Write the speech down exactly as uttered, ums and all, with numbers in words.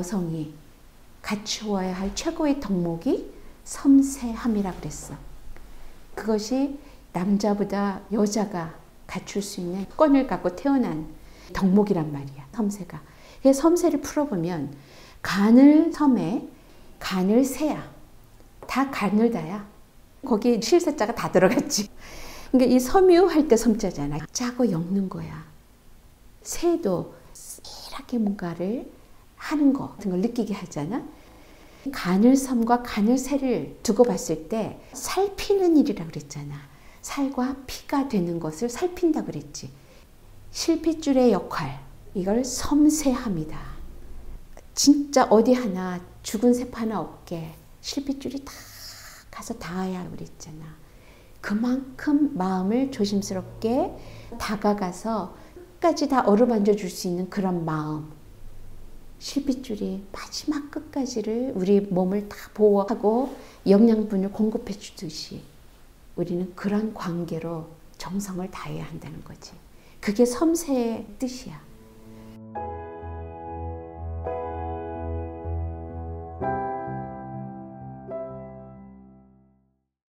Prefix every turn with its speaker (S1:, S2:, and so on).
S1: 여성이 갖추어야 할 최고의 덕목이 섬세함이라 그랬어. 그것이 남자보다 여자가 갖출 수 있는 권을 갖고 태어난 덕목이란 말이야. 섬세가. 그래서 섬세를 풀어보면 간을 섬에 간을 세야. 다 간을 다야. 거기 실세자가 다 들어갔지. 그러니까 이 섬유할 때 섬자잖아. 짜고 엮는 거야. 새도 이렇게 뭔가를 하는 거 같은 걸 느끼게 하잖아. 간을 섬과 간을 새를 두고 봤을 때 살피는 일이라고 그랬잖아. 살과 피가 되는 것을 살핀다고 그랬지. 실핏줄의 역할, 이걸 섬세함이다. 진짜 어디 하나 죽은 새 하나 없게 실핏줄이 다 가서 닿아야 그랬잖아. 그만큼 마음을 조심스럽게 다가가서 끝까지 다 어루만져 줄 수 있는 그런 마음. 실핏줄이 마지막 끝까지를 우리 몸을 다 보호하고 영양분을 공급해 주듯이 우리는 그런 관계로 정성을 다해야 한다는 거지. 그게 섬세의 뜻이야.